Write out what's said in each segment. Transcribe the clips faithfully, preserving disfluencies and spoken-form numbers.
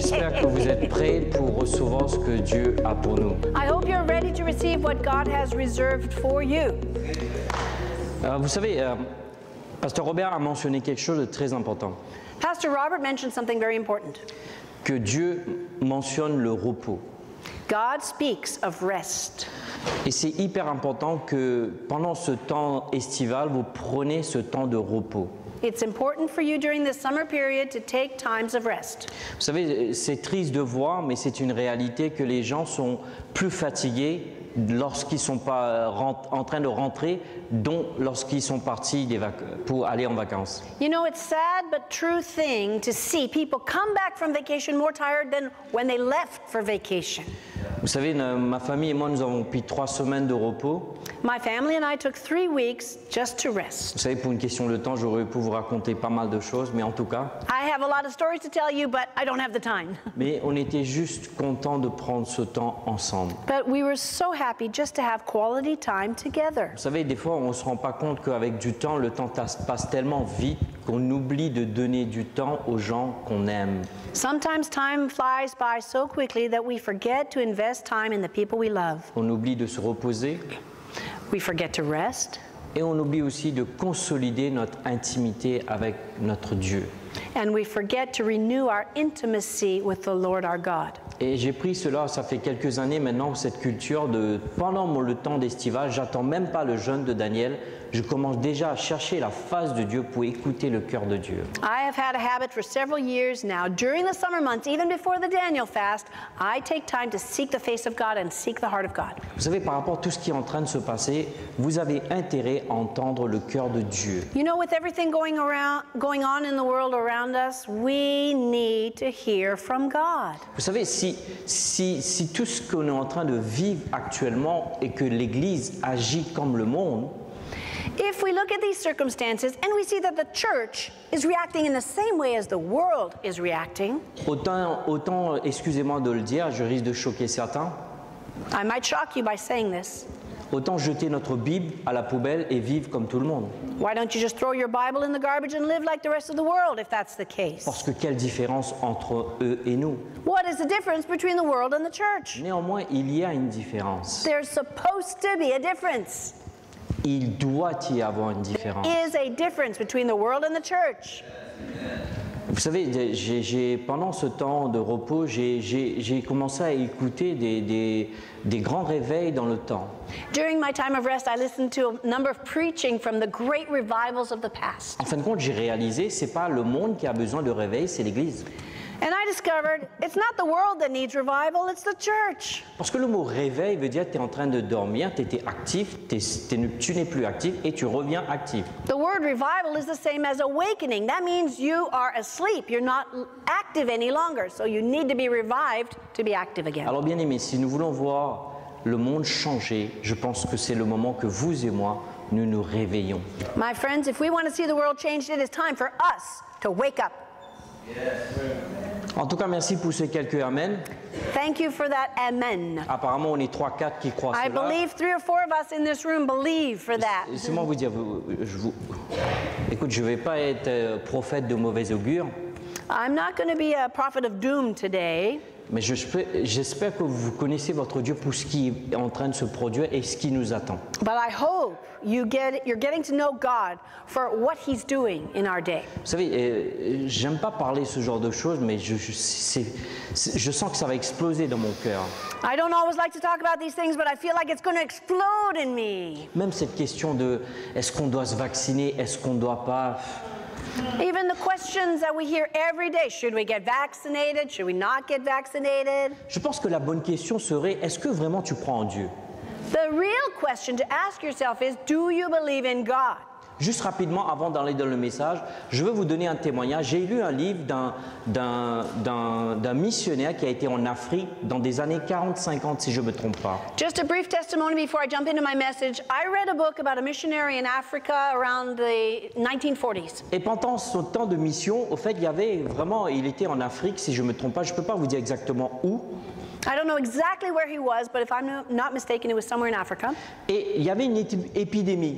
J'espère que vous êtes prêts pour recevoir ce que Dieu a pour nous. I hope you're ready to receive what God has reserved for you. Euh, vous savez, euh, Pasteur Robert a mentionné quelque chose de très important, Pastor Robert mentioned something very important. que Dieu mentionne le repos. God speaks of rest. Et c'est hyper important que pendant ce temps estival, vous preniez ce temps de repos. It's important for you during this summer period to take times of rest. Vous savez, c'est triste de voir, mais c'est une réalité que les gens sont plus fatigués lorsqu'ils ne sont pas en train de rentrer, dont lorsqu'ils sont partis des vac- pour aller en vacances. You know, it's sad but true thing to see people come back from vacation more tired than when they left for vacation. Vous savez, ma famille et moi, nous avons pris trois semaines de repos. My family and I took three weeks just to rest. Vous savez, pour une question de temps, j'aurais pu vous raconter pas mal de choses, mais en tout cas, I have a lot of stories to tell you, but I don't have the time. mais on était juste contents de prendre ce temps ensemble. But we were so happy just to have quality time together. Vous savez, des fois, on ne se rend pas compte qu'avec du temps, le temps passe tellement vite qu'on oublie de donner du temps aux gens qu'on aime. Sometimes time flies by so quickly that we forget to invest time in the people we love. On oublie de se reposer We forget to rest, et on oublie aussi de consolider notre intimité avec notre Dieu. and we forget to renew our intimacy with the Lord our God. Et j'ai pris cela, ça fait quelques années maintenant, cette culture de, pendant mon- le temps d'estival, j'attends même pas le jeûne de Daniel, je commence déjà à chercher la face de Dieu pour écouter le cœur de Dieu. I have had a habit for several years now. During the summer months, even before the Daniel fast, I take time to seek the face of God and seek the heart of God. Vous savez, par rapport à tout ce qui est en train de se passer, vous avez intérêt à entendre le cœur de Dieu. You know, with everything going around, going on in the world around us, we need to hear from God. Vous savez, si, si, si tout ce qu'on est en train de vivre actuellement et que l'Église agit comme le monde, If we look at these circumstances and we see that the church is reacting in the same way as the world is reacting, autant, autant excusez-moi de le dire, je risque de choquer certains, I might shock you by saying this. autant jeter notre Bible à la poubelle et vivre comme tout le monde. Why don't you just throw your Bible in the garbage and live like the rest of the world if that's the case? Parce que quelle différence entre eux et nous? What is the difference between the world and the church? Néanmoins, il y a une différence. There's supposed to be a difference. Il doit y avoir une différence. Is a difference between the world and the church. Vous savez, j'ai, j'ai- pendant ce temps de repos, j'ai, j'ai- j'ai commencé à écouter des, des- des grands réveils dans le temps. During my time of rest, I listened to a number of preaching from the great revivals of the past. En fin de compte, j'ai réalisé, c'est pas le monde qui a besoin de réveil, c'est l'Église. And I discovered it's not the world that needs revival, it's the church. Parce que le mot réveil veut dire que tu es en train de dormir, tu étais actif, t'es- t'es- tu n'es plus actif et tu reviens actif. The word revival is the same as awakening. That means you are asleep. You're not active any longer. So you need to be revived to be active again. Alors bien aimé, si nous voulons voir le monde changer, je pense que c'est le moment que vous et moi, nous nous réveillons. My friends, if we want to see the world changed, it is time for us to wake up. En tout cas, merci pour ces quelques amen. Thank you for that amen. Apparemment, on est trois quatre qui croient I cela. believe three or four of us in this room believe for that. Laissez-moi vous dire, vous- je vous... écoute, je ne vais pas être euh, prophète de mauvais augure, I'm not going to be a prophet of doom today, mais je- j'espère que vous connaissez votre Dieu pour ce qui est en train de se produire et ce qui nous attend. but I hope you get you're getting to know God for what He's doing in our day. Vous savez, euh, j'aime pas parler ce genre de choses, mais je, je, c'est- c'est- je sens que ça va exploser dans mon cœur. I don't always like to talk about these things, but I feel like it's going to explode in me. Même cette question de est-ce qu'on doit se vacciner, est-ce qu'on ne doit pas. Even the questions that we hear every day, should we get vaccinated? Should we not get vaccinated? Je pense que la bonne question serait est-ce que vraiment tu crois en Dieu? The real question to ask yourself is, do you believe in God? Juste rapidement, avant d'aller dans le message, je veux vous donner un témoignage. J'ai lu un livre d'un, d'un, d'un, d'un missionnaire qui a été en Afrique dans des années quarante cinquante, si je ne me trompe pas. Just a brief testimony before I jump into my message. I read a book about a missionary in Africa around the nineteen forties. Et pendant son temps de mission, au fait, il y avait vraiment, il était en Afrique, si je ne me trompe pas, je ne peux pas vous dire exactement où. I don't know exactly where he was, but if I'm no- not mistaken, it was somewhere in Africa. Et il y avait une épi- épidémie.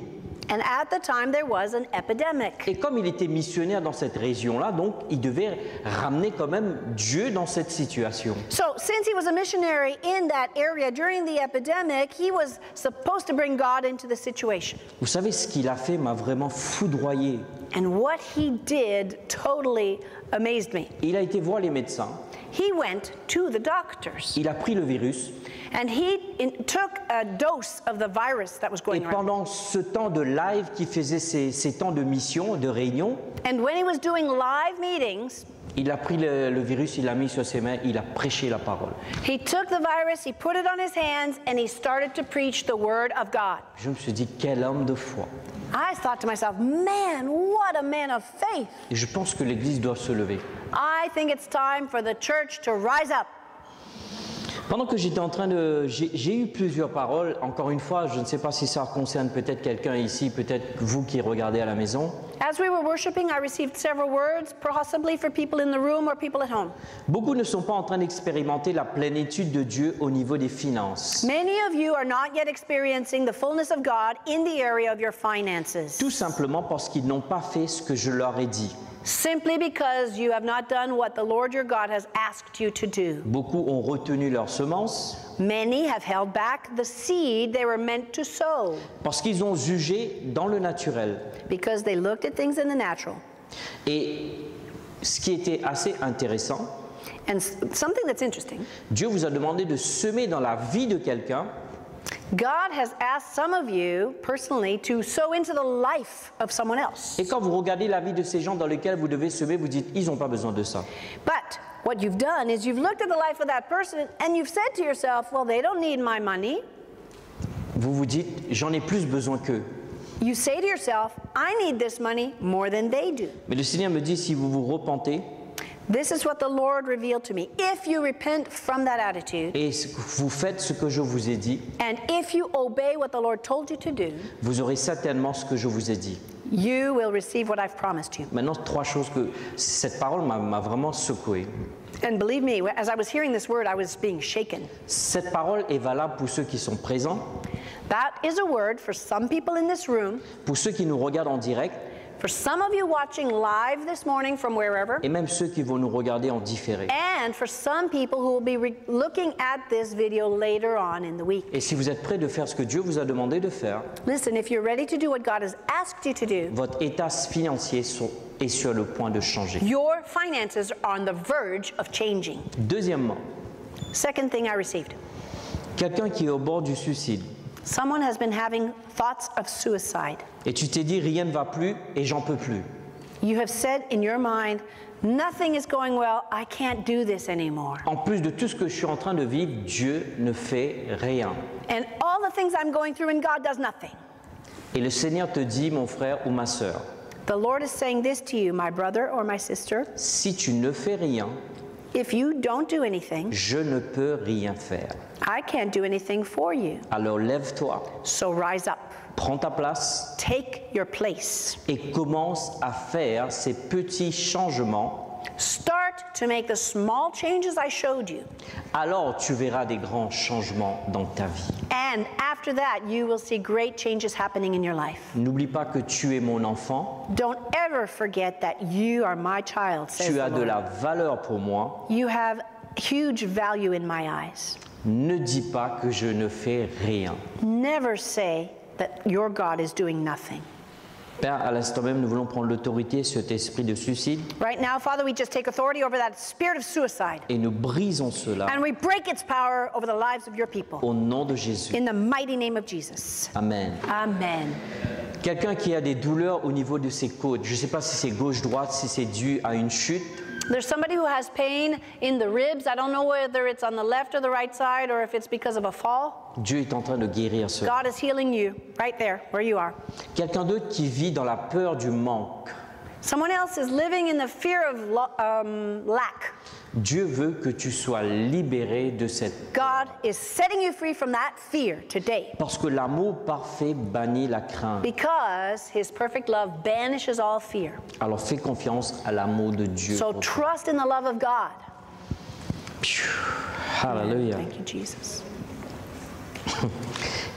And at the time, there was an epidemic. Et comme il était missionnaire dans cette région-là, donc il devait ramener quand même Dieu dans cette situation. So, since he was a missionary in that area during the epidemic, he was supposed to bring God into the situation. Vous savez, ce qu'il a fait m'a vraiment foudroyé. And what he did totally amazed me. Il a été voir les médecins, He went to the doctors il a pris le virus, and he in, took a dose of the virus that was et going around. pendant ce temps de live qui faisait ces, ces temps de mission, de réunion, And when he was doing live meetings, il a pris le, le virus, il l'a mis sur ses mains, il a prêché la parole. he took the virus, he put it on his hands, and he started to preach the word of God. Je me suis dit, quel homme de foi. I thought to myself, man, what a man of faith. Et je pense que l'Église doit se lever. I think it's time for the church to rise up. Pendant que j'étais en train de... J'ai j'ai eu plusieurs paroles. Encore une fois, je ne sais pas si ça concerne peut-être quelqu'un ici, peut-être vous qui regardez à la maison. As we were worshiping, I received several words, possibly for people in the room or people at home. Beaucoup ne sont pas en train d'expérimenter la plénitude de Dieu au niveau des finances. Many of you are not yet experiencing the fullness of God in the area of your finances. Tout simplement parce qu'ils n'ont pas fait ce que je leur ai dit. Simply because you have not done what the Lord your God has asked you to do. Beaucoup ont retenu leurs semences Many have held back the seed they were meant to sow parce qu'ils ont jugé dans le naturel. because they looked at things in the natural. Et ce qui était assez intéressant, And s- something that's interesting, Dieu vous a demandé de semer dans la vie de quelqu'un God has asked some of you personally to sow into the life of someone else. et quand vous regardez la vie de ces gens dans lesquels vous devez semer, vous dites, ils n'ont pas besoin de ça. But what you've done is you've looked at the life of that person and you've said to yourself, well, they don't need my money. Vous vous dites, j'en ai plus besoin qu'eux. You say to yourself, I need this money more than they do. Mais le Seigneur me dit, si vous vous repentez This is what the Lord revealed to me. If you repent from that attitude, et vous faites ce que je vous ai dit, and if you obey what the Lord told you to do, vous aurez certainement ce que je vous ai dit. you will receive what I've promised you. Maintenant, trois choses que cette parole m'a m'a vraiment secoué. And believe me, as I was hearing this word, I was being shaken. Cette parole est valable pour ceux qui sont présents, That is a word for some people in this room, pour ceux qui nous regardent en direct for some of you watching live this morning from wherever, et même ceux qui vont nous regarder en différé. and for some people who will be re- looking at this video later on in the week. Et si vous êtes prêts de faire ce que Dieu vous a demandé de faire, Listen, if you're ready to do what God has asked you to do, votre état financier sont- est sur le point de changer. your finances are on the verge of changing. Deuxièmement, Second thing I received. quelqu'un qui est au bord du suicide Someone has been having thoughts of suicide. et tu t'es dit rien ne va plus et j'en peux plus. You have said in your mind, nothing is going well, I can't do this anymore. En plus de tout ce que je suis en train de vivre, Dieu ne fait rien. And all the things I'm going through and God does nothing. Et le Seigneur te dit, mon frère ou ma sœur, The Lord is saying this to you, my brother or my sister. si tu ne fais rien, If you don't do anything, je ne peux rien faire. I can't do anything for you. Alors lève-toi, So rise up. prends ta place Take your place. et commence à faire ces petits changements. Start to make the small changes I showed you. Alors tu verras des grands changements dans ta vie. And after that, you will see great changes happening in your life. N'oublie pas que tu es mon enfant, Don't ever forget that you are my child, says tu the as de Lord. la valeur pour moi. You have huge value in my eyes. Ne dis pas que je ne fais rien. Never say that your God is doing nothing. Père, à l'instant même, nous voulons prendre l'autorité sur cet esprit de suicide Right now, Father, we just take authority over that spirit of suicide. et nous brisons cela And we break its power over the lives of your people. au nom de Jésus. In the mighty name of Jesus. Amen. Amen. Quelqu'un qui a des douleurs au niveau de ses côtes, je ne sais pas si c'est gauche-droite, si c'est dû à une chute, There's somebody who has pain in the ribs. I don't know whether it's on the left or the right side or if it's because of a fall. Dieu est en train de guérir cela. God is healing you right there where you are. Quelqu'un d'autre qui vit dans la peur du manque. Someone else is living in the fear of lo- um, lack. Dieu veut que tu sois libéré de cette... God is setting you free from that fear today Parce que l'amour parfait bannit la crainte. because his perfect love banishes all fear. Alors fais confiance à l'amour de Dieu. So pour toi. trust in the love of God. Alléluia. Thank you, Jesus.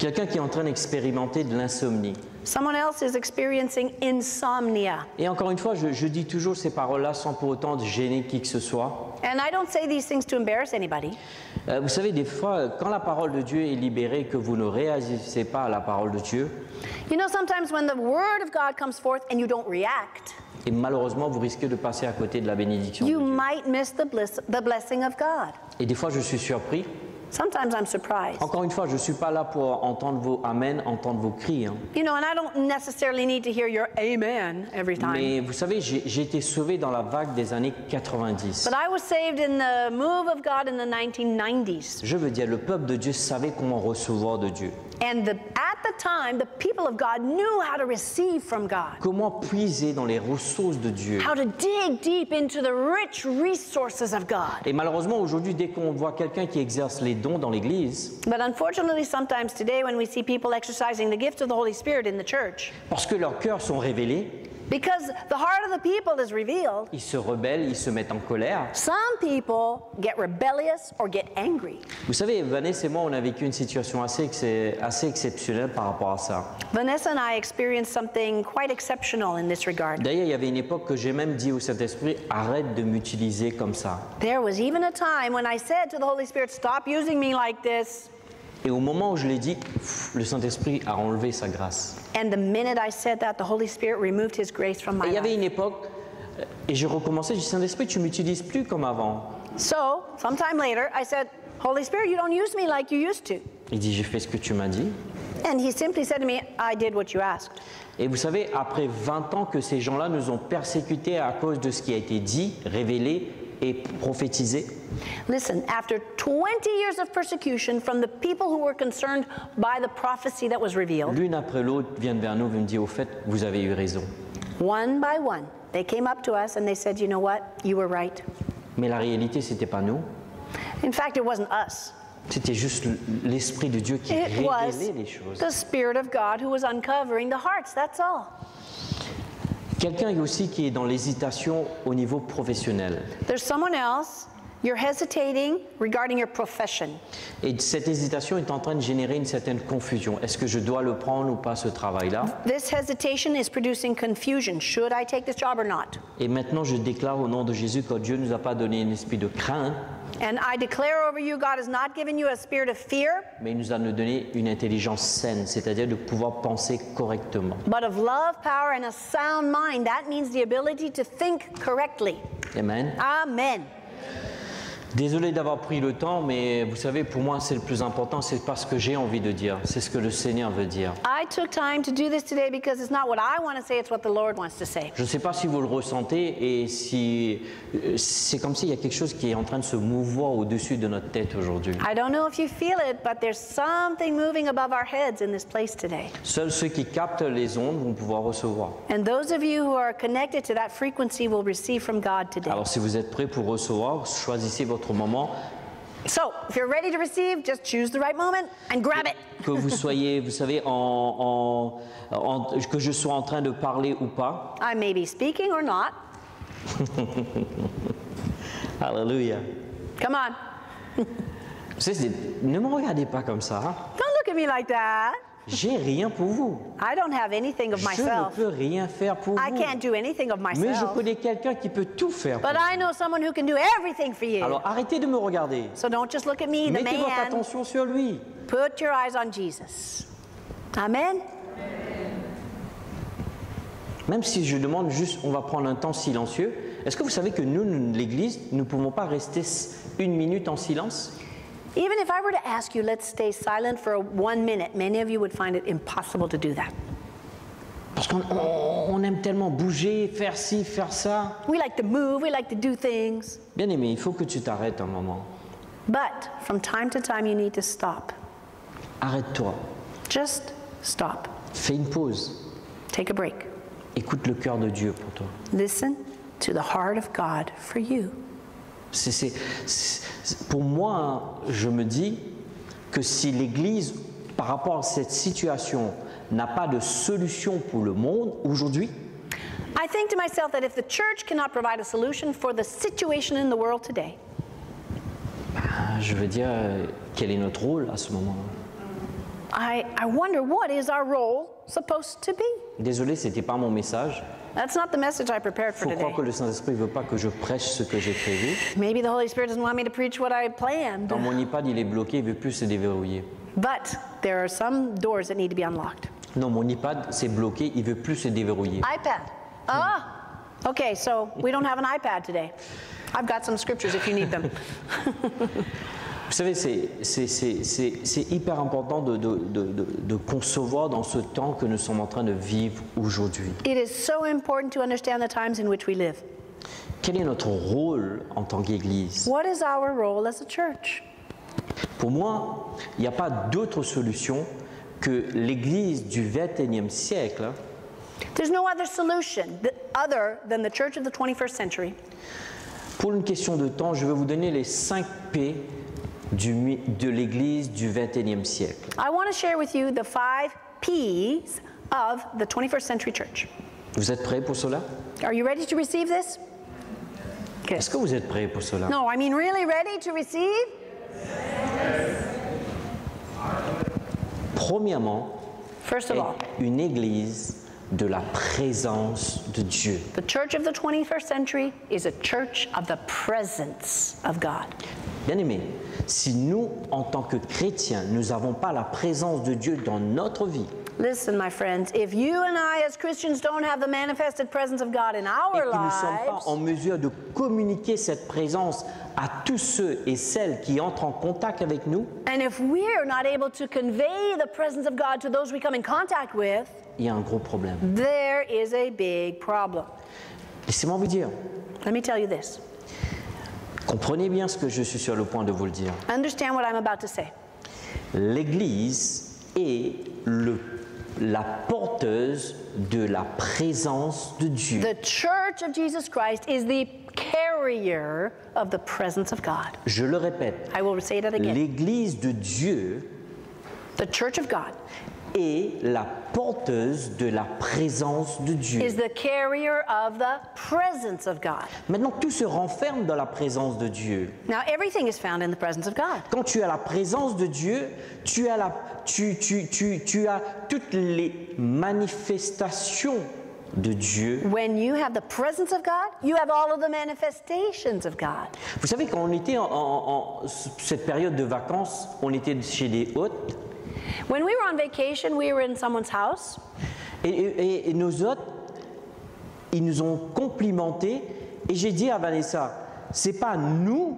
Quelqu'un qui est en train d'expérimenter de l'insomnie. Someone else is experiencing insomnia. Et encore une fois, je, je dis toujours ces paroles-là sans pour autant de gêner qui que ce soit. And I don't say these things to embarrass anybody. Euh, vous savez, des fois, quand la parole de Dieu est libérée, que vous ne réagissez pas à la parole de Dieu, You know, sometimes when the word of God comes forth and you don't react, et malheureusement, vous risquez de passer à côté de la bénédiction de you Dieu. might miss the, bliss, the blessing of God. Et des fois, je suis surpris. Sometimes I'm surprised. Encore une fois, je ne suis pas là pour entendre vos amen, entendre vos cris. Hein. You know, and I don't necessarily need to hear your amen every time. Mais vous savez, j'ai j'ai été sauvé dans la vague des années quatre-vingt-dix. But I was saved in the move of God in the nineteen nineties. Je veux dire, le peuple de Dieu savait comment recevoir de Dieu. And the, at the time, the people of God knew how to receive from God, Comment puiser dans les ressources de Dieu. how to dig deep into the rich resources of God. Et malheureusement, aujourd'hui, dès qu'on voit quelqu'un qui exerce les dons dans l'Église, But unfortunately, sometimes today, when we see people exercising the gift of the Holy Spirit in the church, parce que leurs cœurs sont révélés, because the heart of the people is revealed, ils se rebellent, ils se mettent en colère. some people get rebellious or get angry. Vous savez, Vanessa et moi, on a vécu une situation assez, ex- assez exceptionnelle par rapport à ça. Vanessa and I experienced something quite exceptional in this regard. D'ailleurs, il y avait une époque que j'ai même dit au Saint-Esprit, arrête de m'utiliser comme ça. There was even a time when I said to the Holy Spirit, stop using me like this. Et au moment où je l'ai dit, pff, le Saint-Esprit a enlevé sa grâce. And the minute I said that, the Holy Spirit removed His grace from Et my il y avait life. une époque, euh, et j'ai recommencé, j'ai dit, Saint-Esprit, tu m'utilises plus comme avant. So, sometime later, I said, Holy Spirit, you don't use me like you used to. Il dit, j'ai fait ce que tu m'as dit. And He simply said to me, I did what you asked. Et vous savez, après vingt ans que ces gens-là nous ont persécutés à cause de ce qui a été dit, révélé et prophétisé, Listen, after twenty years of persecution from the people who were concerned by the prophecy that was revealed, l'une après l'autre viennent vers nous et me disent, au fait, vous avez eu raison. one by one, they came up to us and they said, you know what, you were right. Mais la réalité, c'était pas nous. In fact, it wasn't us. C'était juste l'Esprit de Dieu qui It was révélait les choses. the Spirit of God who was uncovering the hearts, that's all. Quelqu'un aussi qui est dans l'hésitation au niveau professionnel. There's someone else, you're hesitating regarding your profession. Et cette hésitation est en train de générer une certaine confusion. Est-ce que je dois le prendre ou pas, ce travail-là? This hesitation is producing confusion. Should I take this job or not? Et maintenant, je déclare au nom de Jésus que Dieu ne nous a pas donné un esprit de crainte, And I declare over you, God has not given you a spirit of fear, mais il nous a donné une intelligence saine, c'est-à-dire de pouvoir penser correctement. but of love, power, and a sound mind. That means the ability to think correctly. Amen. Amen. Désolé d'avoir pris le temps, mais vous savez, pour moi, c'est le plus important, c'est pas ce que j'ai envie de dire, c'est ce que le Seigneur veut dire. I took time to do this today because it's not what I want to say, it's what the Lord wants to say. Je ne sais pas si vous le ressentez et si euh, c'est comme s'il y a quelque chose qui est en train de se mouvoir au-dessus de notre tête aujourd'hui. I don't know if you feel it, but there's something moving above our heads in this place today. Seuls ceux qui captent les ondes vont pouvoir recevoir. And those of you who are connected to that frequency will receive from God today. Alors si vous êtes prêts pour recevoir, choisissez votre moment. So, if you're ready to receive, just choose the right moment and grab it. Que vous soyez, vous savez, en, en- en- que je sois en train de parler ou pas. I may be speaking or not. Alléluia. Come on. Vous savez, c'est- ne me regardez pas comme ça. hein. Don't look at me like that. J'ai rien pour vous. I don't have anything of Je ne myself. peux rien faire pour I vous. can't do anything of Mais je myself. connais quelqu'un qui peut tout faire pour But I know someone who can do everything for vous. you. Alors arrêtez de me regarder. So don't just look at me, the Mettez votre man. attention sur lui. Put your eyes on Jesus. Amen. Même si je demande juste, on va prendre un temps silencieux. Est-ce que vous savez que nous, nous, l'Église, nous ne pouvons pas rester une minute en silence? Even if I were to ask you, let's stay silent for one minute, many of you would find it impossible to do that. Parce qu'on on- on aime tellement bouger, faire ci, faire ça. We like to move, we like to do things. Bien aimé, il faut que tu t'arrêtes un moment. But from time to time, you need to stop. Arrête-toi. Just stop. Fais une pause. Take a break. Écoute le cœur de Dieu pour toi. Listen to the heart of God for you. C'est- c'est- c'est- pour moi, je me dis que si l'Église, par rapport à cette situation, n'a pas de solution pour le monde aujourd'hui, I think to myself that if the church cannot provide a solution for the situation in the world today, ah, je veux dire, euh, quel est notre rôle à ce moment? I, I wonder what is our role supposed to be? Désolé, ce n'était pas mon message. That's not the message I prepared Il for faut croire today. que le Saint-Esprit ne veut pas que je prêche ce que j'ai prévu. Maybe the Holy Spirit doesn't want me to preach what I planned. Dans mon iPad, il est bloqué, il ne veut plus se déverrouiller. But there are some doors that need to be unlocked. Non, mon iPad, c'est bloqué, il ne veut plus se déverrouiller. iPad. Ah, okay, so we don't have an iPad today. I've got some scriptures if you need them. Vous savez, c'est, c'est, c'est, c'est, c'est hyper important de, de, de, de, de concevoir dans ce temps que nous sommes en train de vivre aujourd'hui. It is so important to understand the times in which we live. Quel est notre rôle en tant qu'Église? What is our role as a church? Pour moi, il n'y a pas d'autre solution que l'Église du vingt et unième siècle. There's no other solution th- other than the church of the twenty-first century. Pour une question de temps, je vais vous donner les cinq P du, mi- de l'Église du vingt et unième siècle. I want to share with you the five P's of the twenty-first century church. Vous êtes prêts pour cela? Are you ready to receive this? Good. Est-ce que vous êtes prêts pour cela? No, I mean really ready to receive? Premièrement, First of all, est une Église de la présence de Dieu. the church of the twenty-first century is a church of the presence of God. Bien aimé, si nous, en tant que chrétiens, nous n'avons pas la présence de Dieu dans notre vie, Listen, my friends, if you and I as Christians don't have the manifested presence of God in et our que nous ne sommes pas lives, en mesure de communiquer cette présence à tous ceux et celles qui entrent en contact avec nous, and if we're not able to convey the presence of God to those we come in contact with, il y a un gros problème. there is a big problem. Laissez-moi vous dire, Let me tell you this. comprenez bien ce que je suis sur le point de vous le dire. Understand what I'm about to say. L'Église est le, la porteuse de la présence de Dieu. The church of Jesus Christ is the carrier of the presence of God. Je le répète, I will say that again. l'Église de Dieu The church of God est la porteuse de la présence de Dieu. is the carrier of the presence of God. Maintenant, tout se renferme dans la présence de Dieu. Now, everything is found in the presence of God. Quand tu as la présence de Dieu, tu as, la, tu, tu, tu, tu as toutes les manifestations de Dieu. When you have the presence of God, you have all of the manifestations of God. Vous savez, quand on était en, en- en cette période de vacances, on était chez des hôtes, When we were on vacation, we were in someone's house, et, et- et nos hôtes, ils nous ont complimentés, et j'ai dit à Vanessa, c'est pas nous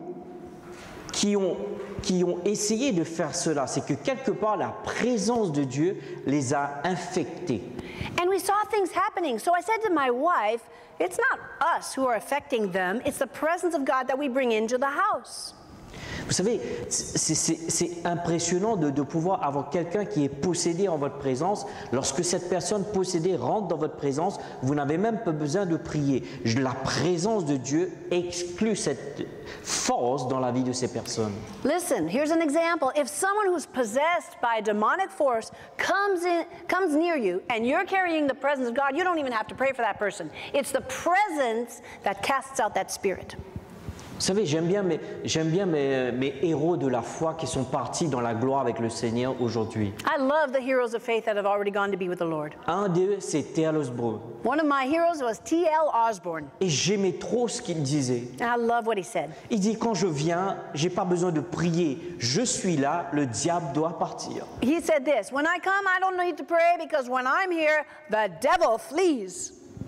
qui ont, qui ont essayé de faire cela, c'est que quelque part la présence de Dieu les a infectés. and we saw things happening. So I said to my wife, it's not us who are affecting them, it's the presence of God that we bring into the house. Vous savez, c'est c'est- c'est impressionnant de, de pouvoir avoir quelqu'un qui est possédé en votre présence. Lorsque cette personne possédée rentre dans votre présence, vous n'avez même pas besoin de prier. Je- La présence de Dieu exclut cette force dans la vie de ces personnes. Listen, here's an example. If someone who's possessed by a demonic force comes in, comes near you, and you're carrying the presence of God, you don't even have to pray for that person. It's the presence that casts out that spirit. Vous savez, j'aime bien, mes, j'aime bien mes, mes héros de la foi qui sont partis dans la gloire avec le Seigneur aujourd'hui. I love the heroes of faith that have already gone to be with the Lord. Un d'eux, c'est T L Osborne. One of my heroes was T L Osborne, Et j'aimais trop ce qu'il disait. and I love what he said. Il dit, quand je viens, j'ai pas besoin de prier. Je suis là, le diable doit partir. He said this, when I come, I don't need to pray because when I'm here, the devil flees.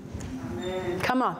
Come on.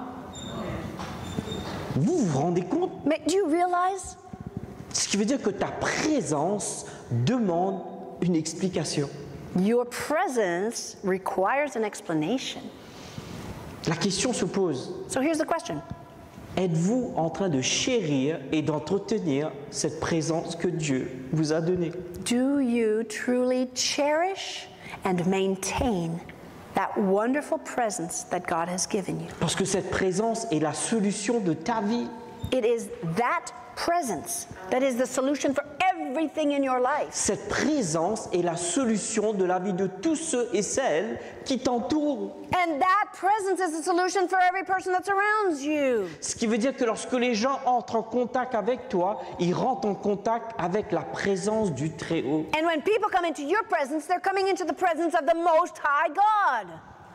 Vous vous rendez compte? Ma- Do you realize? Ce qui veut dire que ta présence demande une explication. Your presence requires an explanation. La question se pose, So here's the question. êtes-vous en train de chérir et d'entretenir cette présence que Dieu vous a donnée? Do you truly cherish and maintain that wonderful presence that God has given you? Parce que cette présence est la solution de ta vie. It is that presence that is the solution for everything in your life. Cette présence est la solution de la vie de tous ceux et celles qui t'entourent. And that presence is the solution for every person that's around you. Ce qui veut dire que lorsque les gens entrent en contact avec toi, ils rentrent en contact avec la présence du Très-Haut. And when people come into your presence, they're coming into the presence of the Most High God.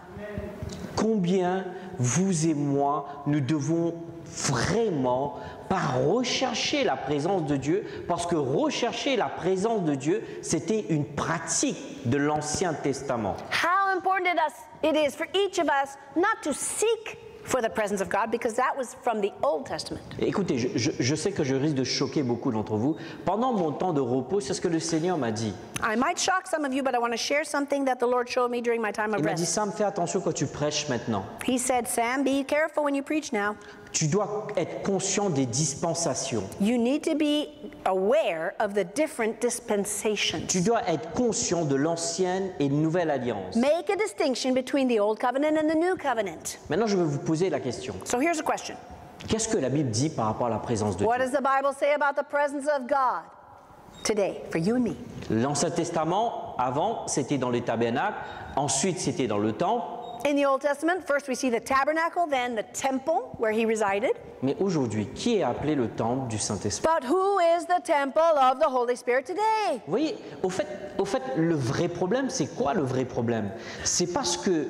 Combien vous et moi, nous devons vraiment pas rechercher la présence de Dieu, parce que rechercher la présence de Dieu, c'était une pratique de l'Ancien Testament. How important it is, it is for each of us not to seek for the presence of God, because that was from the Old Testament. Écoutez, je, je, je sais que je risque de choquer beaucoup d'entre vous. Pendant mon temps de repos, c'est ce que le Seigneur m'a dit. I might shock some of you, but I want to share something that the Lord showed me during my time of Il m'a dit, rest. Sam, fais attention quand tu prêches maintenant. He said, Sam, be careful when you preach now. Tu dois être conscient des dispensations. You need to be aware of the different dispensations. Tu dois être conscient de l'ancienne et nouvelle alliance. Make a distinction between the Old Covenant and the New Covenant. Maintenant, je vais vous poser la question. So here's a question. Qu'est-ce que la Bible dit par rapport à la présence de What Dieu? does the Bible say about the presence of God today for you and me? L'Ancien Testament, avant, c'était dans les tabernacles. Ensuite, c'était dans le temple. In the Old Testament, first we see the tabernacle, then the temple where he resided. Mais aujourd'hui, qui est appelé le temple du Saint-Esprit? But who is the temple of the Holy Spirit today? Vous voyez, au fait, au fait, le vrai problème, c'est quoi le vrai problème? C'est parce que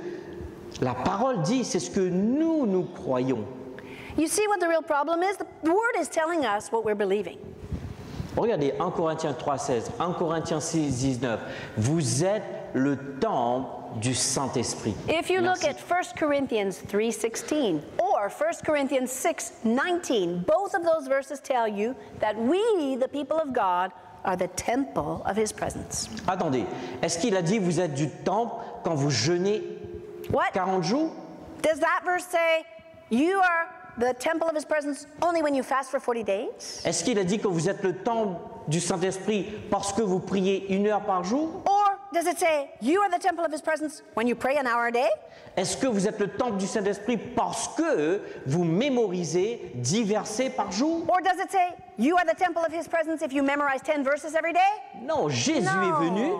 la parole dit, c'est ce que nous, nous croyons. You see what the real problem is? The Word is telling us what we're believing. Regardez, un Corinthiens trois, seize, un Corinthiens six, dix-neuf. Vous êtes le temple du Saint-Esprit. If you look Merci. at First Corinthians three sixteen or First Corinthians six nineteen, both of those verses tell you that we, the people of God, are the temple of His presence. Attendez, est-ce qu'il a dit vous êtes du temple quand vous jeûnez What? quarante jours? Does that verse say you are the temple of His presence only when you fast for forty days? Est-ce qu'il a dit que vous êtes le temple du Saint-Esprit parce que vous priez une heure par jour? Or does it say you are the temple of His presence when you pray an hour a day? Est-ce que vous êtes le temple du Saint-Esprit parce que vous mémorisez dix versets par jour? Or does it say you are the temple of His presence if you memorize ten verses every day? Non, Jésus est venu.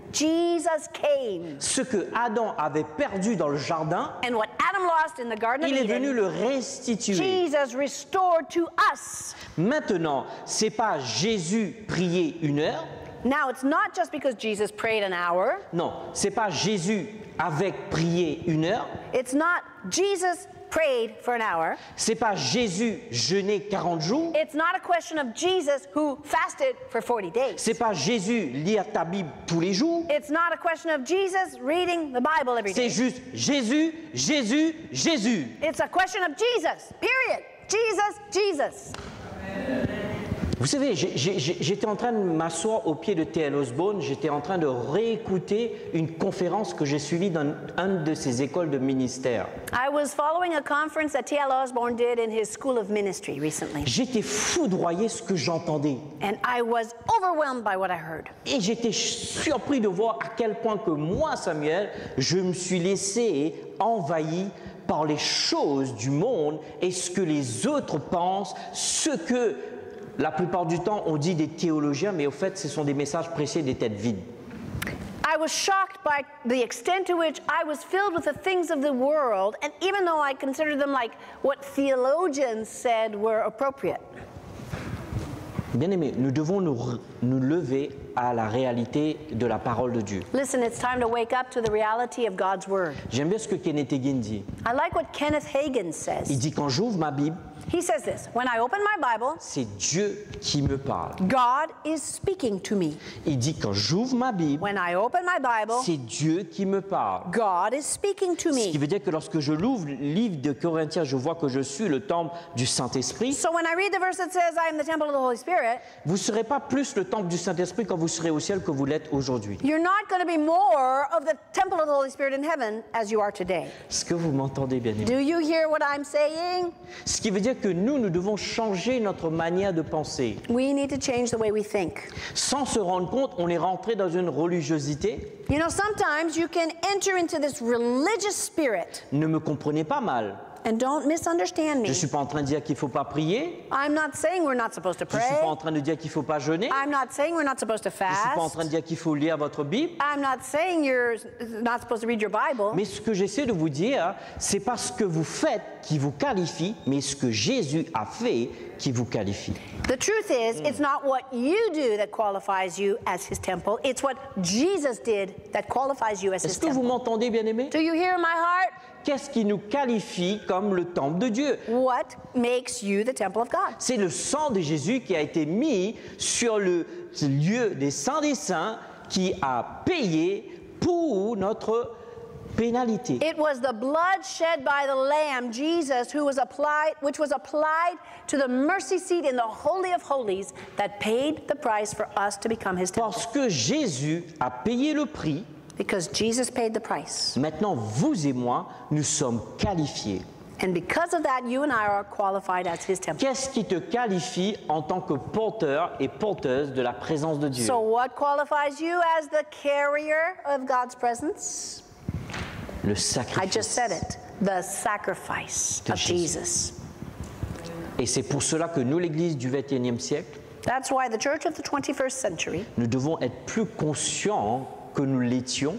Jesus came. Ce que Adam avait perdu dans le jardin, And what Adam lost in the Garden of il est venu Eden, le restituer. Jesus restored to us. Maintenant, c'est pas Jésus prier une heure. Now, it's not just because Jesus prayed an hour. Non, c'est pas Jésus avec prier une heure. It's not Jesus prayed for an hour. C'est pas Jésus jeûner quarante jours. It's not a question of Jesus who fasted for forty days. C'est pas Jésus lire ta Bible tous les jours. It's not a question of Jesus reading the Bible every C'est day. juste Jésus, Jésus, Jésus. It's a question of Jesus, period. Jesus, Jesus. Vous savez, j'ai- j'ai- j'étais en train de m'asseoir au pied de T L Osborne, j'étais en train de réécouter une conférence que j'ai suivie dans une de ses écoles de ministère. I was following a conference that T L Osborne did in his School of Ministry recently, J'étais foudroyé ce que j'entendais. and I was overwhelmed by what I heard. Et j'étais surpris de voir à quel point que moi, Samuel, je me suis laissé envahi par les choses du monde et ce que les autres pensent, ce que la plupart du temps on dit des théologiens, mais au fait ce sont des messages prêchés des têtes vides. I was shocked by the extent to which I was filled with the things of the world, and even though I considered them like what theologians said were appropriate. Bien-aimés, nous devons nous, re- nous lever à la réalité de la parole de Dieu. Listen, it's time to wake up to the reality of God's Word. J'aime bien ce que Kenneth Hagin dit. I like what Kenneth Hagin Il says. dit quand j'ouvre ma Bible, He says this, when I open my Bible, c'est Dieu qui me parle. God is speaking to me. Il dit quand j'ouvre ma Bible, When I open my Bible, c'est Dieu qui me parle. God is speaking to Ce qui me. veut dire que lorsque je l'ouvre, le livre de Corinthiens, je vois que je suis le temple du Saint-Esprit. So when I read the verse that says, I am the temple of the Holy Spirit, Vous ne serez pas plus le temple du Saint-Esprit quand vous serez au ciel que vous l'êtes aujourd'hui. you're not going to be more of the temple of the Holy Spirit in heaven as you are today. Est-ce que vous m'entendez bien? Do you hear what I'm saying? Ce qui veut dire que nous, nous devons changer notre manière de penser. We need to change the way we think. Sans se rendre compte, on est rentré dans une religiosité. You know, sometimes you can enter into this religious spirit. Ne me comprenez pas mal. And don't misunderstand Je me. ne suis pas en train de dire qu'il ne faut pas prier. I'm not saying we're not supposed to Je ne suis pray. pas en train de dire qu'il ne faut pas jeûner. I'm not saying we're not supposed to Je ne suis pas en fast. train de dire qu'il faut lire votre Bible. I'm not saying you're not supposed to read your Bible. Mais ce que j'essaie de vous dire, c'est pas ce que vous faites qui vous qualifie, mais ce que Jésus a fait qui vous qualifie. The truth is, it's not what you do that qualifies you as his temple. It's what Jesus did that qualifies you as his Est-ce que vous temple. m'entendez, bien-aimés? Do you hear my heart? Qu'est-ce qui nous qualifie comme le temple de Dieu? What makes you the temple of God? C'est le sang de Jésus qui a été mis sur le lieu des saints des saints qui a payé pour notre pénalité. It was the blood shed by the Lamb, Jesus, who was applied, which was applied to the mercy seat in the Holy of Holies, that paid the price for us to become his temple. Parce que Jésus a payé le prix, Because Jesus paid the price. maintenant vous et moi, nous sommes qualifiés. And because of that, you and I are qualified as his temple. Qu'est-ce qui te qualifie en tant que porteur et porteuse de la présence de Dieu? So what qualifies you as the carrier of God's presence? Le I sacrifice. just said it. The sacrifice De of Jésus. Jesus. Et c'est pour cela que nous, l'Église du vingt et unième siècle, That's why the church of the twenty-first century nous devons être plus conscients que nous l'étions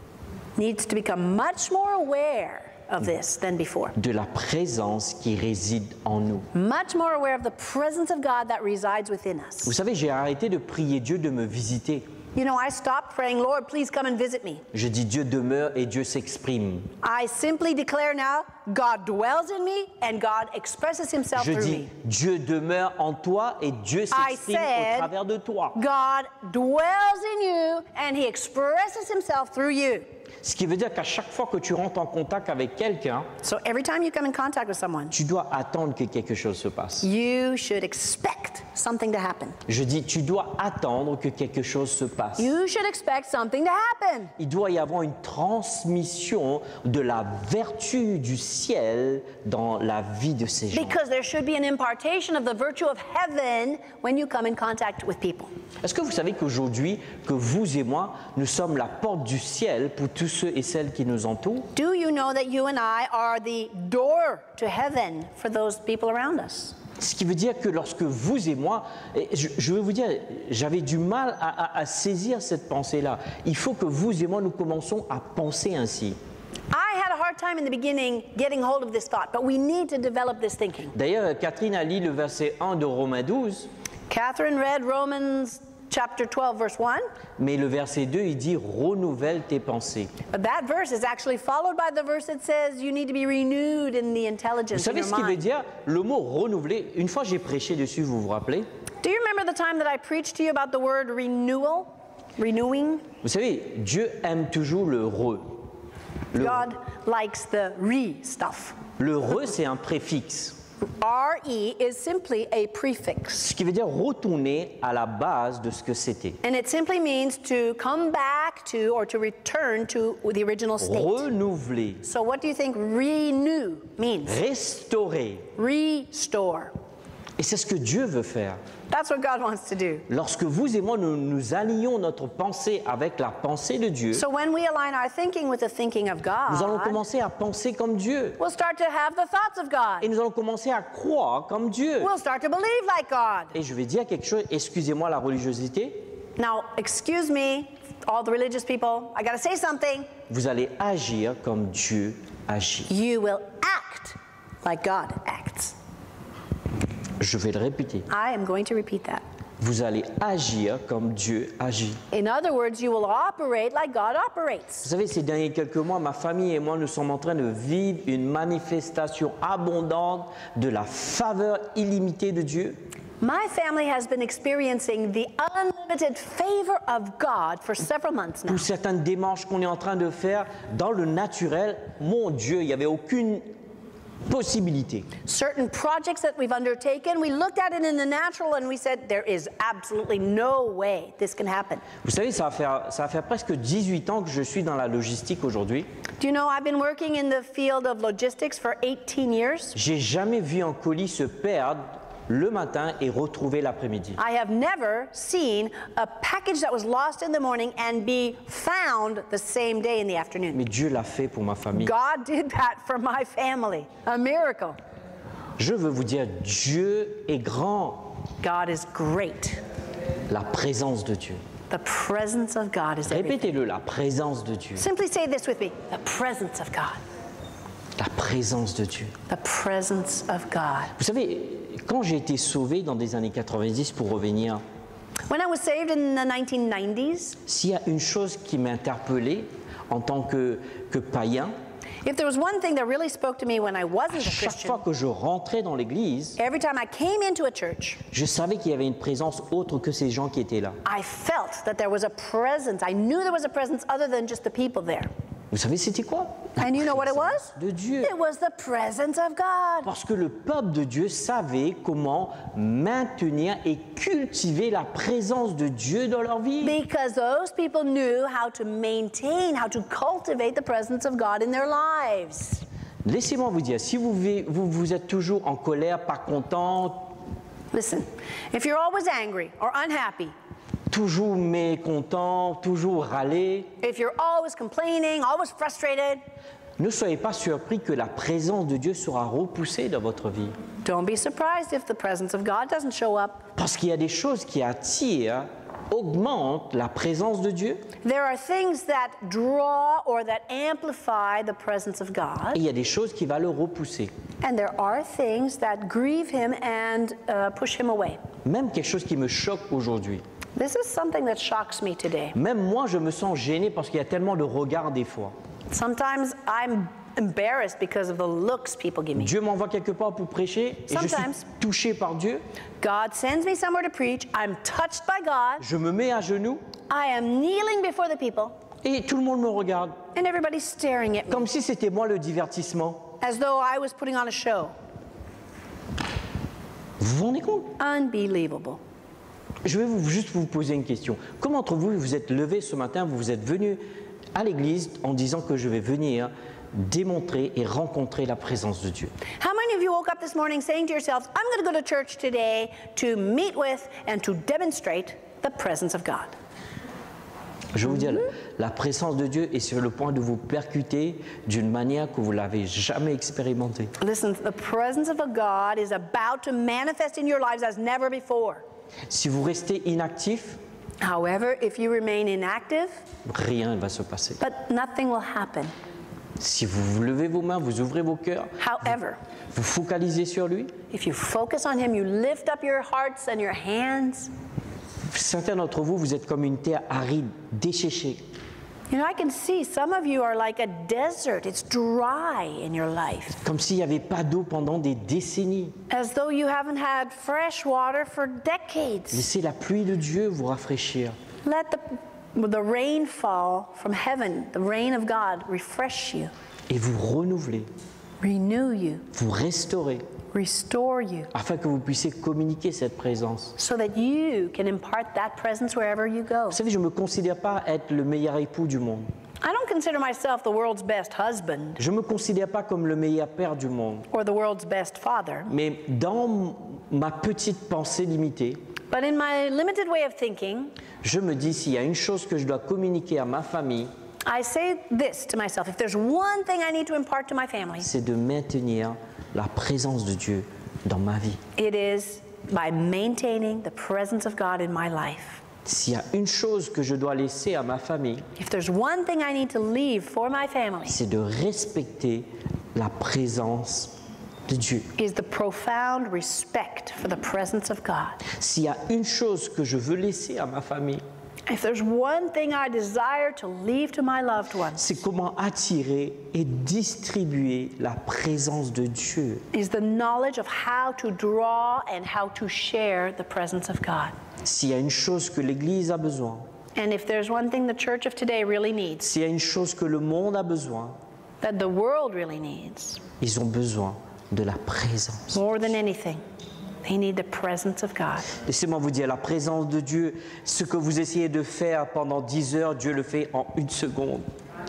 needs to become much more aware of this than before. de la présence qui réside en nous. Much more aware of the presence of God that resides within Vous us. savez, j'ai arrêté de prier Dieu de me visiter. You know, I stopped praying, Lord, please come and visit me. Je dis Dieu demeure et Dieu s'exprime. I simply declare now, God dwells in me and God expresses himself Je through dis me. Dieu demeure en toi et Dieu s'exprime said- au travers de toi. God dwells in you and he expresses himself through you. Ce qui veut dire qu'à chaque fois que tu rentres en contact avec quelqu'un, So every time you come in contact with someone, tu dois attendre que quelque chose se passe. you should expect something to happen. Je dis, tu dois attendre que quelque chose se passe. You should expect something to happen. Il doit y avoir une transmission de la vertu du ciel dans la vie de ces gens. Because there should be an impartation of the virtue of heaven when you come in contact with people. Est-ce que vous savez qu'aujourd'hui, que vous et moi, nous sommes la porte du ciel pour tous ceux et celles qui nous entourent? Do you know that you and I are the door to heaven for those people around us? Ce qui veut dire que lorsque vous et moi, et je, je veux vous dire, j'avais du mal à, à- à saisir cette pensée-là. Il faut que vous et moi, nous commençons à penser ainsi. I had a hard time in the beginning getting hold of this thought, but we need to develop this thinking. D'ailleurs, Catherine a lu le verset un de Romains douze, Catherine read Romans chapter twelve, verse one. mais le verset deux, il dit « Renouvelle tes pensées But that verse is actually followed by the verse that says you need to be renewed in the Vous intelligence in savez your ce qui veut mind. dire? Le mot « renouveler », une fois j'ai prêché dessus, vous vous rappelez? Do you remember the time that I preached to you about the word renewal? Renewing? Vous savez, Dieu aime toujours le « re ». Le, God likes the re stuff. le « re », c'est un préfixe, R E is simply a prefix. ce qui veut dire retourner à la base de ce que c'était. And it simply means to come back to or to return to the original state. Renouveler, So what do you think renew means? restaurer. Restore. Et c'est ce que Dieu veut faire. That's what God wants to do. Lorsque vous et moi, nous, nous alignons notre pensée avec la pensée de Dieu, So when we align our thinking with the thinking of nous allons God, commencer à penser comme Dieu. we'll start to have the thoughts of God. Et nous allons commencer à croire comme Dieu. We'll start to believe like God. Et je vais dire quelque chose, excusez-moi la religiosité, Now, excuse me, all the religious people, I gotta say something. vous allez agir comme Dieu agit. You will act like God acts. Je vais le répéter. I am going to repeat that. Vous allez agir comme Dieu agit. In other words, you will operate like God operates. Vous savez, ces derniers quelques mois, ma famille et moi, nous sommes en train de vivre une manifestation abondante de la faveur illimitée de Dieu. My family has been experiencing the unlimited favor of God for several months now. Pour certaines démarches qu'on est en train de faire dans le naturel, mon Dieu, il n'y avait aucune possibilité. Certain projects that we've undertaken, we looked at it in the natural and we said, there is absolutely no way this can happen. Vous savez, ça va faire, ça va faire presque dix-huit ans que je suis dans la logistique aujourd'hui. Do you know, I've been working in the field of logistics for eighteen years. J'ai jamais vu un colis se perdre le matin et retrouver l'après-midi. I have never seen a package that was lost in the morning and be found the same day in the afternoon. Mais Dieu l'a fait pour ma famille. God did that for my family. A miracle. Je veux vous dire, Dieu est grand. God is great. La présence de Dieu. The presence of God is everything. Répétez-le, la présence de Dieu. Simply say this with me. The presence of God. La présence de Dieu. The presence of God. Vous savez, quand j'ai été sauvé dans les années quatre-vingt-dix pour revenir, When I was saved in the nineteen nineties, s'il y a une chose qui m'a interpellé en tant que, que païen, if there was one thing that really spoke to me when I wasn't a chaque Christian, fois que je rentrais dans l'église, every time I came into a church, je savais qu'il y avait une présence autre que ces gens qui étaient là. I felt that there was a presence. I knew there was a presence other than just the people there. Vous savez, c'était quoi? La And you know what it was? présence de Dieu. It was the presence of God. Parce que le peuple de Dieu savait comment maintenir et cultiver la présence de Dieu dans leur vie. Because those people knew how to maintain, how to cultivate the presence of God in their lives. Laissez-moi vous dire, si vous, vi- vous, vous êtes toujours en colère, pas content, Listen, if you're always angry or unhappy, toujours mécontent, toujours râler, if you're always complaining, always frustrated, ne soyez pas surpris que la présence de Dieu sera repoussée dans votre vie. don't be surprised if the presence of God doesn't show up. Parce qu'il y a des choses qui attirent, augmentent la présence de Dieu, There are things that draw or that amplify the presence of et God, il y a des choses qui vont le repousser. and there are things that grieve him and uh, push him away. Même quelque chose qui me choque aujourd'hui. This is something that shocks me today. Même moi, je me sens gêné parce qu'il y a tellement de regards des fois. Sometimes I'm embarrassed because of the looks people give me. Dieu m'envoie quelque part pour prêcher et je suis Sometimes. touché par Dieu. God sends me somewhere to preach. I'm touched by God. Je me mets à genoux I am kneeling before the people, et tout le monde me regarde. and everybody's staring at me Comme si c'était moi le divertissement. as though I was putting on a show. Vous vous rendez compte? Unbelievable. Je vais vous, juste vous poser une question. Comment d'entre vous vous êtes levé ce matin, vous vous êtes venu à l'église en disant que je vais venir démontrer et rencontrer la présence de Dieu? How many of you woke up this morning saying to yourselves, I'm going to go to church today to meet with and to demonstrate the presence of God? Je vais vous dire, la présence de Dieu est sur le point de vous percuter d'une manière que vous l'avez jamais expérimentée. Listen, the presence of a God is about to manifest in your lives as never before. Si vous restez inactif, However, if you remain inactive, rien ne va se passer. but nothing will happen. Si vous vous levez vos mains, vous ouvrez vos cœurs, However, vous focalisez sur lui, if you focus on Him, you lift up your hearts and your hands. certains d'entre vous, vous êtes comme une terre aride, desséchée. You know, I can see some of you are like a desert. It's dry in your life, Comme s'il n'y avait pas d'eau pendant des décennies. as though you haven't had fresh water for decades. Laissez la pluie de Dieu vous rafraîchir. Let the, the rain fall from heaven, the rain of God, refresh you, Et vous renouveler, renew you, vous restaurer, restore you, afin que vous puissiez communiquer cette présence. so that you can impart that presence wherever you go. Vous savez, je ne me considère pas être le meilleur époux du monde. I don't consider myself the world's best husband Je ne me considère pas comme le meilleur père du monde. or the world's best father, Mais dans ma petite pensée limitée, but in my limited way of thinking, je me dis, s'il y a une chose que je dois communiquer à ma famille, I say this to myself: if there's one thing I need to impart to my family, c'est de maintenir la présence de Dieu dans ma vie. it is by maintaining the presence of God in my life. S'il y a une chose que je dois laisser à ma famille, If there's one thing I need to leave for my family, c'est de respecter la présence de Dieu. is the profound respect for the presence of God. S'il y a une chose que je veux laisser à ma famille, If there's one thing I desire to leave to my loved ones, c'est comment attirer et distribuer la présence de Dieu. is the knowledge of how to draw and how to share the presence of God. S'il y a une chose que l'Église a besoin, And if there's one thing the church of today really needs, s'il y a une chose que le monde a besoin, that the world really needs, ils ont besoin de la présence. more than anything, they need the presence of God. Laissez-moi vous dire, la présence de Dieu, ce que vous essayez de faire pendant dix heures, Dieu le fait en une seconde.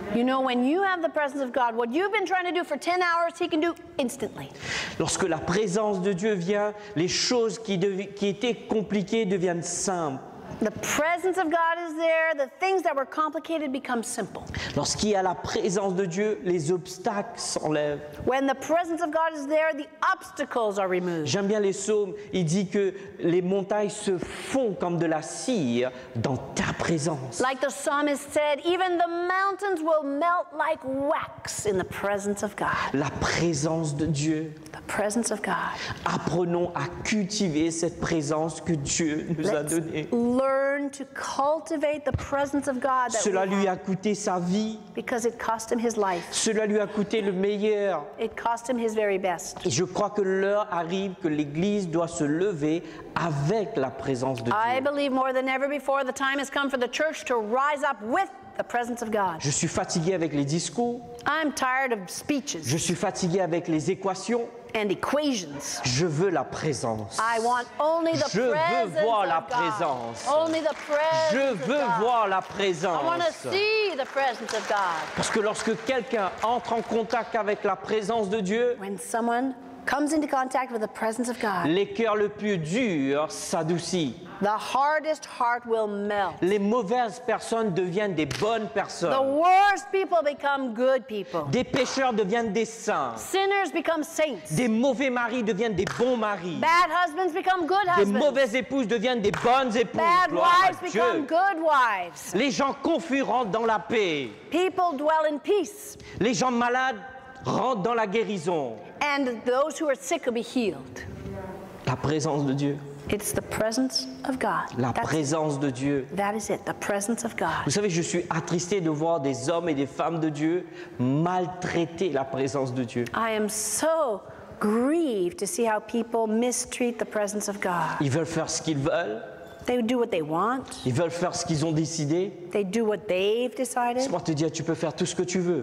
You know, when you have the presence of God, what you've been trying to do for ten hours, He can do instantly. Lorsque la présence de Dieu vient, les choses qui, devi- qui étaient compliquées deviennent simples. The presence of God is there. The things that were complicated become simple. Lorsqu'il y a la présence de Dieu, les obstacles s'enlèvent. When the presence of God is there, the obstacles are removed. J'aime bien les psaumes, il dit que les montagnes se font comme de la cire dans ta présence. Like the psalmist said, even the mountains will melt like wax in the presence of God. La présence de Dieu. The presence of God. Apprenons à cultiver cette présence que Dieu nous a Let's donnée. learn to cultivate the presence of God that Cela we lui have, a coûté sa vie. because it cost him his life. Cela lui a coûté le meilleur. It cost him his very best. Et je crois que l'heure arrive que l'Église doit se lever avec la présence de I Dieu. believe more than ever before the time has come for the church to rise up with the presence of God. Je suis fatigué avec les discours. I'm tired of speeches Je suis fatigué avec les équations. and equations. Je veux la présence. I want only the Je veux presence voir of la God. présence. Only the presence Je of veux God. voir la I want to présence. see the presence of God. Parce que lorsque quelqu'un entre en contact avec la présence de Dieu, When someone comes into contact with the presence of God, les cœurs les plus durs s'adoucissent. the hardest heart will melt. Les mauvaises personnes deviennent des bonnes The personnes. worst people become good people. Des pécheurs deviennent des saints. Sinners become saints. Des mauvais maris deviennent des bons maris. Bad husbands become good Des husbands. mauvaises épouses deviennent des bonnes épouses. Bad Gloire à wives become Dieu. good wives. Les gens confus rentrent dans la paix. People dwell in peace. Les gens malades rentrent dans la guérison. And those who are sick will be healed. La présence de Dieu. It's the presence of God. La That's- présence de Dieu. that is it, the presence of God. Vous savez, je suis attristé de voir des hommes et des femmes de Dieu maltraiter la présence de Dieu. I am so grieved to see how people mistreat the presence of God. Ils veulent faire ce qu'ils veulent. They do what they want. Ils veulent faire ce qu'ils ont décidé. They do what they've decided. Laisse-moi te dire, tu peux faire tout ce que tu veux.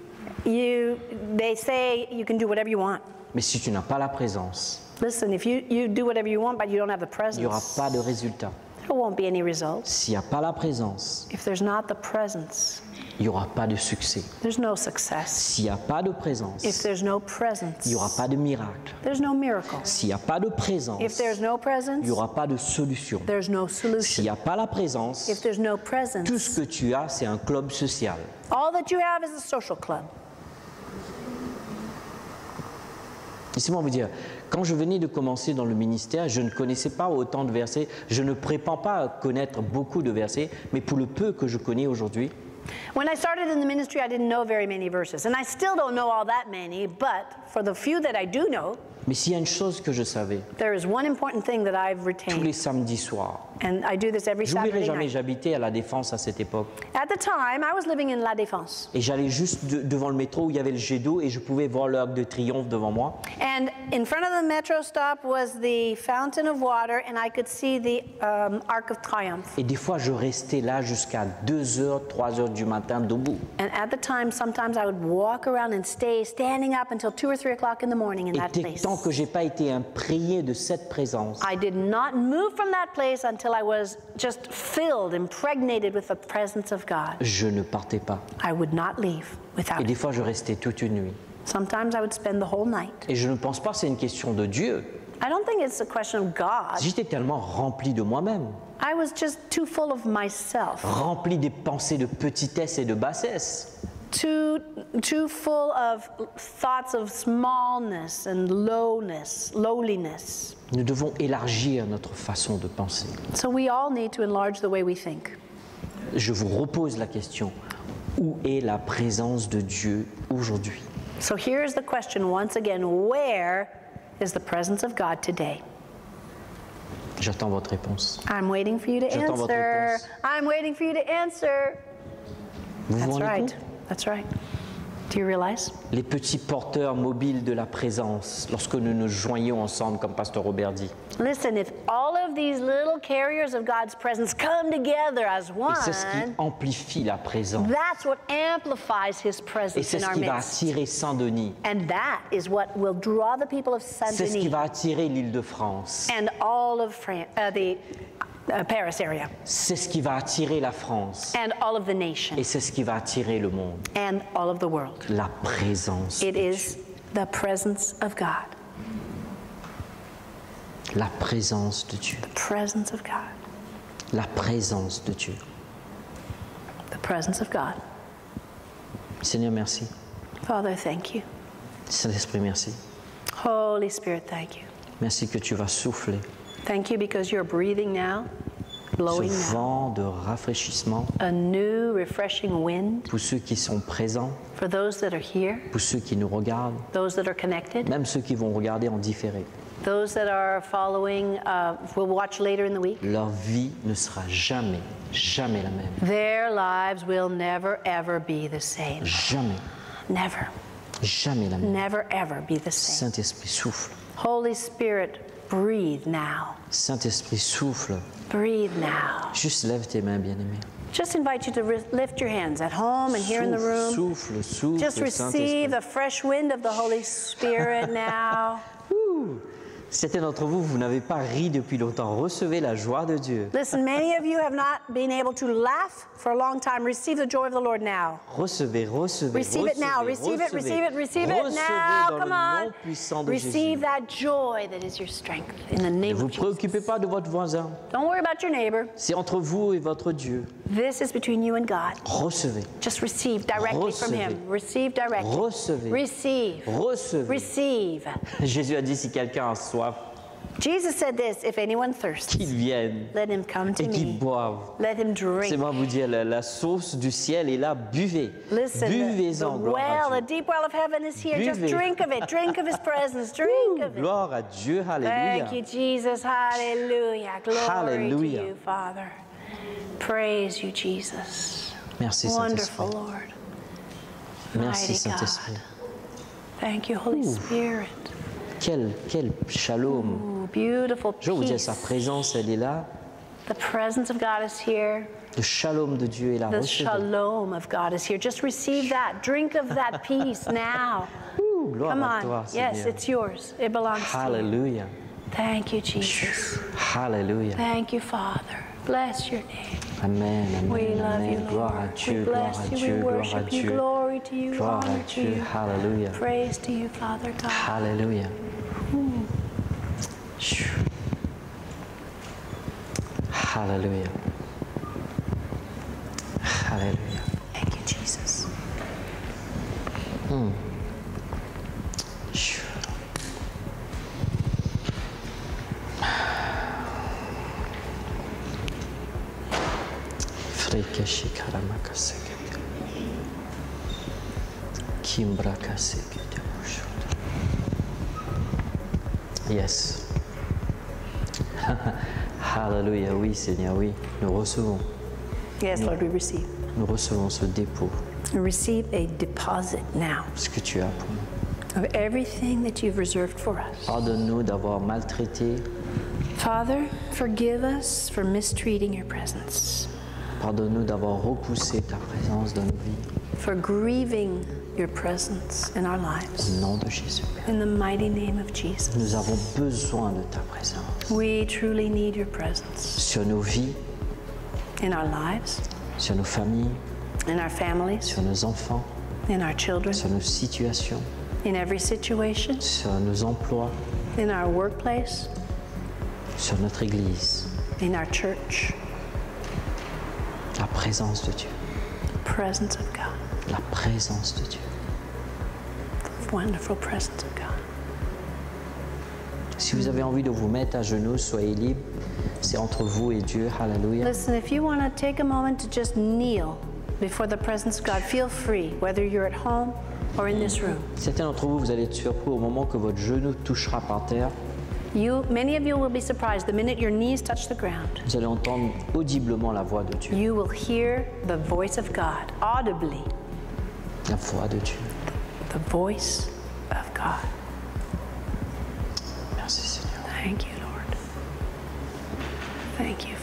You, they say you can do whatever you want. Mais si tu n'as pas la présence, Listen, if you, you do whatever you want, but you don't have the il n'y aura presence, pas de résultat. there won't be any results. S'il n'y a pas la présence, If there's not the presence, il n'y aura pas de succès. there's no success. S'il n'y a pas de présence, If there's no presence, il n'y aura pas de miracle. there's no miracle. S'il n'y a pas de présence, If there's no il presence, n'y aura pas de solution. there's no S'il solution. n'y a pas la présence, If there's no tout presence, ce que tu as, c'est un club social. all that you have is a social club. Laissez-moi vous dire, quand je venais de commencer dans le ministère, je ne connaissais pas autant de versets, je ne prétends pas connaître beaucoup de versets, mais pour le peu que je connais aujourd'hui, When I started in the ministry, I didn't know very many verses, and I still don't know all that many, but for the few that I do know, mais s'il y a une chose que je savais, there is one important thing that I've tous retained, les samedis soirs, and I do this every j'oublierai Saturday jamais, night. j'habitais à La Défense à cette époque, At the time, I was living in La Défense, et j'allais juste de- devant le métro où il y avait le jet d'eau et je pouvais voir l'Arc de Triomphe devant moi. and in front of the metro stop was the fountain of water, and I could see the um, Arc of Triumph. Et des fois, je restais là jusqu'à deux heures, trois heures du matin debout. And at the time, sometimes I would walk around and stay standing up until two or three o'clock in the morning in Et that place. tant que j'ai pas été imprégné de cette présence, I did not move from that place until I was just filled, impregnated with the presence of God. je ne partais pas. I would not leave without Et it. des fois, je restais toute une nuit. Sometimes I would spend the whole night. Et je ne pense pas que c'est une question de Dieu. I don't think it's a question of God. J'étais tellement rempli de moi-même, I was just too full of myself, rempli des pensées de petitesse et de bassesse. too, too full of thoughts of smallness and lowness, lowliness. Nous devons élargir notre façon de penser. So we all need to enlarge the way we think. Je vous repose la question, où est la présence de Dieu aujourd'hui? So here's the question once again, where is the presence of God today? J'attends votre réponse. I'm waiting for you to J'attends votre answer. réponse. I'm waiting for you to answer. Vous vous That's rendez right. compte? That's right. Do you realize? Les petits porteurs mobiles de la présence, lorsque nous nous joignons ensemble, comme Pasteur Robert dit. Listen, if all of these little carriers of God's presence come together as Et one, c'est ce qui amplifie la présence. that's what amplifies His Et presence c'est in ce our qui va midst. attirer Saint-Denis. And that is what will draw the people of C'est ce qui Saint-Denis va attirer l'Île-de-France. and all of France, uh, the uh, Paris area, C'est ce qui va attirer la France. and all of the nation, Et c'est ce qui va attirer le monde. and all of the world. La présence. It de is the presence of God. Dieu. La présence de Dieu. The presence of God. La présence de Dieu. The presence of God. Seigneur, merci. Father, thank you. Saint-Esprit, merci. Holy Spirit, thank you. Merci que tu vas souffler Thank you because you're breathing now, blowing ce now. vent de rafraîchissement A new, refreshing wind pour ceux qui sont présents, for those that are here, pour ceux qui nous regardent, those that are connected, même ceux qui vont regarder en différé. those that are following, uh, will watch later in the week. Leur vie ne sera jamais, jamais la même. Their lives will never, ever be the same. Jamais, Never, jamais la même. never, ever be the same. Saint-Esprit, souffle. Holy Spirit, breathe now. Saint-Esprit, souffle. Breathe now. Juste lève tes mains, bien-aimés. Just invite you to re- lift your hands at home and here in the room. Souffle, souffle, Just souffle, receive Saint-Esprit. the fresh wind of the Holy Spirit now. Certains d'entre vous, vous n'avez pas ri depuis longtemps. Recevez la joie de Dieu. Listen, many of you have not been able to laugh for a long time. Receive the joy of the Lord now. Recevez, recevez, Receive it now. recevez, Receive it, receive it, receive it recevez now. dans Come le nom on. puissant de Receive Jésus. that joy that is your strength in the Ne name vous of Jesus. préoccupez pas de votre voisin. Don't worry about your neighbor. C'est entre vous et votre Dieu. This is between you and God. Recevez, Just receive directly from Recevez. Him. Receive directly. recevez, Receive. recevez. Receive. Jésus a dit, si quelqu'un a soif, Jesus said this, if anyone thirsts, qu'il vienne let him come to et qu'il me. boive. Let him drink. C'est moi vous dire, la, la source du ciel est là, buvez. Listen, the, the Buvez-en, gloire well, à the Dieu. deep well of heaven is here. Just Buvez. drink of it. Drink of His presence. Drink of it. Gloire à Dieu, alléluia. Thank you, Jesus. Hallelujah. Glory Hallelujah. to you, Father. Praise you, Jesus. Merci Wonderful, Saint-Esprit. Lord. Merci Mighty Saint-Esprit. God. Thank you, Holy Spirit. Quel, quel shalom. Ooh, beautiful Je vais vous dire, sa peace. présence, elle est là. The presence of God is here. Le shalom de Dieu est là. The Recevez. shalom of God is here. Just receive that. Drink of that peace now. Ouh, gloire Come à on. toi, Yes, Seigneur. it's yours. It belongs to you. Hallelujah. Thank you, Jesus. Hallelujah. Thank you, Father. Bless your name. Amen, We amen, love you, amen. Gloire à Lord. Dieu, We gloire bless à you. Dieu, We gloire à worship you. Dieu. Glory to you. Gloire à Honor to Dieu. you. Hallelujah. Praise to you, Father God. Hallelujah. Hallelujah. Hallelujah. Thank you, Jesus. Frekeshi karamakaseke. Kimbrakaseke. Yes. Hallelujah. Oui, Seigneur, oui. Nous recevons. Yes, Lord, we receive. Nous recevons ce dépôt. We receive a deposit now Ce que tu as pour nous. of everything that you've reserved for us. Pardonne-nous d'avoir maltraité. Father, forgive us for mistreating your presence, Pardonne-nous d'avoir repoussé ta présence dans nos vies. for grieving your presence in our lives. Au nom de Jésus. In the mighty name of Jesus. Nous avons besoin de ta présence. We truly need your presence Sur nos vies, in our lives, sur nos familles, in our families, sur nos enfants, in our children, sur nos situations, in every situation, sur nos emplois, in our workplace, sur notre Église. in our church. La présence de Dieu. The presence of God. La présence de Dieu. The wonderful presence of God. Si vous avez envie de vous mettre à genoux, soyez libres. C'est entre vous et Dieu. Hallelujah. Listen, if you want to take a moment to just kneel before the presence of God, feel free, whether you're at home or in this room. Certains d'entre vous, vous allez être surpris au moment que votre genou touchera par terre. You, many of you will be surprised the minute your knees touch the ground. Vous allez entendre audiblement la voix de Dieu. You will hear the voice of God audibly, La voix de Dieu. the voice of God. Merci Seigneur. Thank you, Lord. Thank you,